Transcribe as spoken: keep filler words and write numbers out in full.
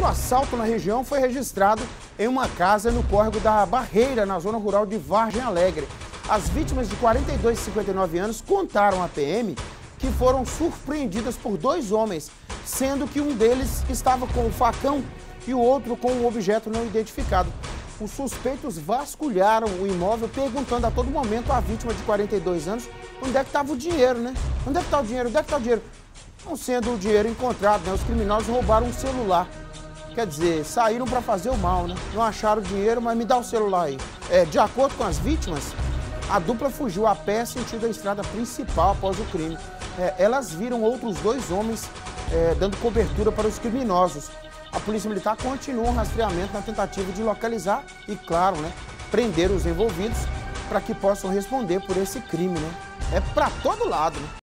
assalto na região foi registrado em uma casa no córrego da Barreira, na zona rural de Vargem Alegre. As vítimas de quarenta e dois e cinquenta e nove anos contaram à P M que foram surpreendidas por dois homens, sendo que um deles estava com um facão e o outro com um objeto não identificado. Os suspeitos vasculharam o imóvel, perguntando a todo momento à vítima de quarenta e dois anos onde é que estava o dinheiro, né? Onde é que está o dinheiro? Onde é que está o dinheiro? Não sendo o dinheiro encontrado, né? Os criminosos roubaram um celular. Quer dizer, saíram para fazer o mal, né? Não acharam o dinheiro, mas me dá o celular aí. É, de acordo com as vítimas, a dupla fugiu a pé sentido a estrada principal após o crime. É, elas viram outros dois homens é, dando cobertura para os criminosos. A Polícia Militar continua um rastreamento na tentativa de localizar e, claro, né, prender os envolvidos para que possam responder por esse crime, né? É para todo lado, né?